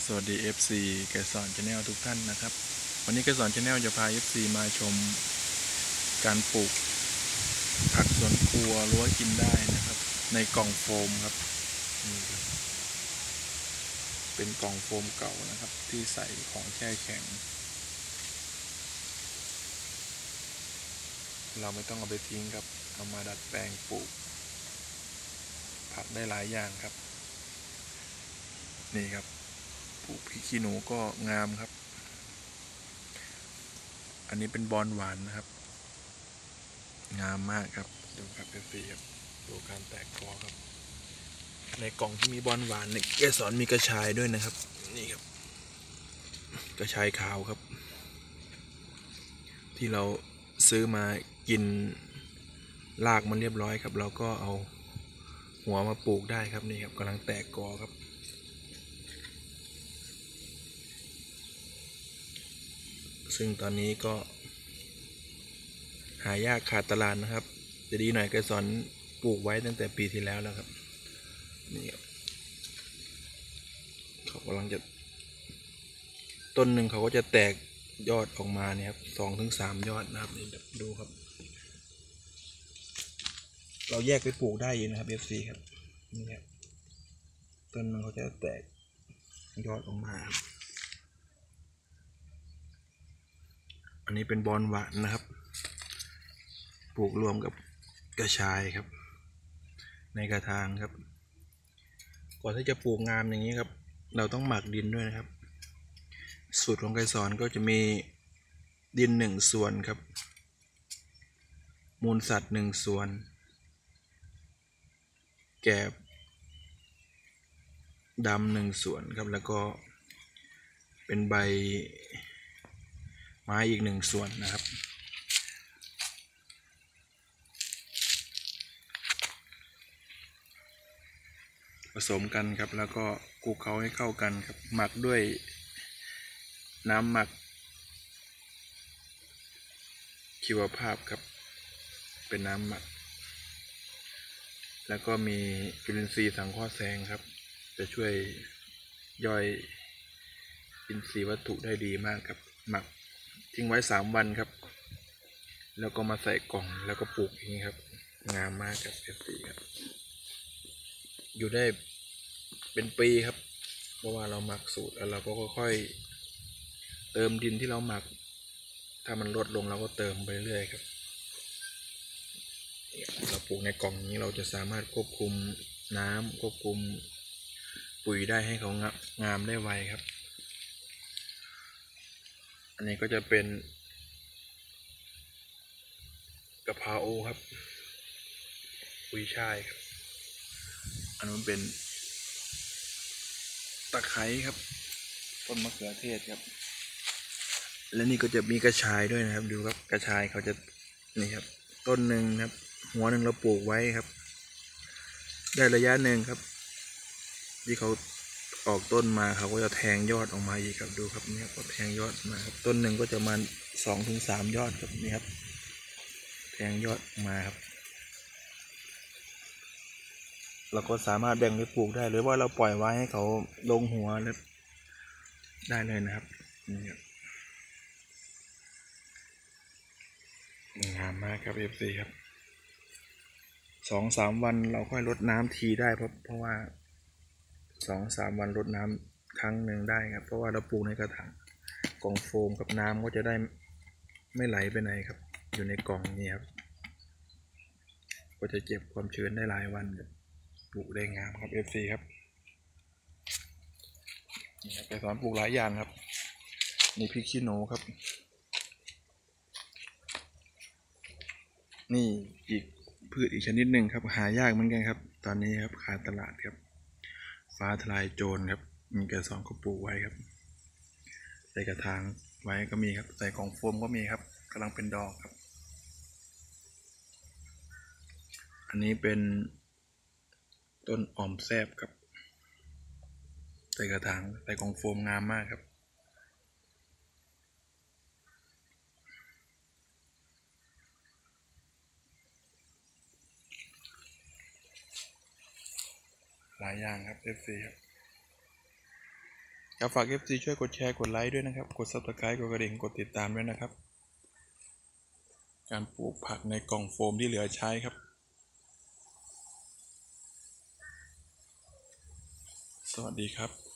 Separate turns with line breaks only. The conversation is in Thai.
สวัสดี FC เกสรชาแนลทุกท่านนะครับวันนี้เกสรชาแนลจะพา FC มาชมการปลูกผักสวนครัวรั้วกินได้นะครับในกล่องโฟมครับนี่ครับเป็นกล่องโฟมเก่านะครับที่ใส่ของแช่แข็งเราไม่ต้องเอาไปทิ้งครับเอามาดัดแปลงปลูกผักได้หลายอย่างครับนี่ครับปลูกพริกขี้หนูก็งามครับอันนี้เป็นบอนหวานนะครับงามมากครับดูครับเอฟซีครับดูการแตกกอครับในกล่องที่มีบอนหวานในเกสรมีกระชายด้วยนะครับนี่ครับกระชายขาวครับที่เราซื้อมากินรากมันเรียบร้อยครับเราก็เอาหัวมาปลูกได้ครับนี่ครับกำลังแตกกอครับซึ่งตอนนี้ก็หายากขาดตลาดนะครับจะดีหน่อยเกสรปลูกไว้ตั้งแต่ปีที่แล้วแล้วครับนี่ครับเขากำลังจะต้นหนึ่งเขาก็จะแตกยอดออกมาเนี่ยครับ2 ถึง 3 ยอดนะครับนี่ดูครับเราแยกไปปลูกได้อยู่นะครับ FC ครับนี่ครับต้นมันเขาจะแตกยอดออกมาอันนี้เป็นบอนหวานนะครับปลูกรวมกับกระชายครับในกระถางครับก่อนที่จะปลูกงามอย่างนี้ครับเราต้องหมักดินด้วยนะครับสูตรของไกรสอนก็จะมีดิน1 ส่วนครับมูลสัตว์1 ส่วนแกบดำ1 ส่วนครับแล้วก็เป็นใบไม้อีก1 ส่วนนะครับผสมกันครับแล้วก็คลุกเคล้าให้เข้ากันครับหมักด้วยน้ำหมักชีวภาพครับเป็นน้ำหมักแล้วก็มีจุลินทรีย์สังเคราะห์แสงครับจะช่วยย่อยอินทรีย์วัตถุได้ดีมากครับหมักทิ้งไว้3 วันครับแล้วก็มาใส่กล่องแล้วก็ปลูกอย่างนี้ครับงามมากครับFCครับอยู่ได้เป็นปีครับเพราะว่าเราหมักสูตรแล้วเราก็ค่อยๆเติมดินที่เราหมักถ้ามันลดลงเราก็เติมไปเรื่อยครับเราปลูกในกล่องนี้เราจะสามารถควบคุมน้ำควบคุมปุ๋ยได้ให้เขางามได้ไวครับอันนี้ก็จะเป็นกะเพราครับกุยช่ายครับอันนู้นเป็นตะไคร้ครับต้นมะเขือเทศครับและนี่ก็จะมีกระชายด้วยนะครับดูครับกระชายเขาจะนี่ครับต้นหนึ่งครับหัวหนึ่งเราปลูกไว้ครับได้ระยะหนึ่งครับที่เขาออกต้นมาเขาก็จะแทงยอดออกมาอีกครับดูครับนี่ครับก็แทงยอดมาครับต้นหนึ่งก็จะมา2 ถึง 3 ยอดครับนี่ครับแทงยอดมาครับเราก็สามารถแบ่งไปปลูกได้หรือว่าเราปล่อยไว้ให้เขาลงหัวแล้วได้เลยนะครับนี่ครับงามมากครับ FC ครับ2-3 วันเราค่อยรดน้ำทีได้เพราะว่า2-3 วันรดน้ำครั้งหนึ่งได้ครับเพราะว่าเราปลูกในกระถางกล่องโฟมกับน้ำก็จะได้ไม่ไหลไปไหนครับอยู่ในกล่องนี้ครับก็จะเก็บความชื้นได้หลายวันครับปลูกได้งามครับ FC ครับไปสอนปลูกหลายอย่างครับนี่พริกขี้หนูครับนี่อีกพืชอีกชนิดหนึ่งครับหายากเหมือนกันครับตอนนี้ครับขาดตลาดครับฟ้าทลายโจรครับมีเกสรก็ปลูกไว้ครับใส่กระถางไว้ก็มีครับใส่กล่องโฟมก็มีครับกำลังเป็นดอกครับอันนี้เป็นต้นอ่อมแซบครับใส่กระถางใส่กล่องโฟมงามมากครับหลายอย่างครับ FC ครับครับฝาก FC ช่วยกดแชร์กดไลค์ด้วยนะครับกด Subscribe กดกระดิ่งกดติดตามด้วยนะครับการปลูกผักในกล่องโฟมที่เหลือใช้ครับสวัสดีครับ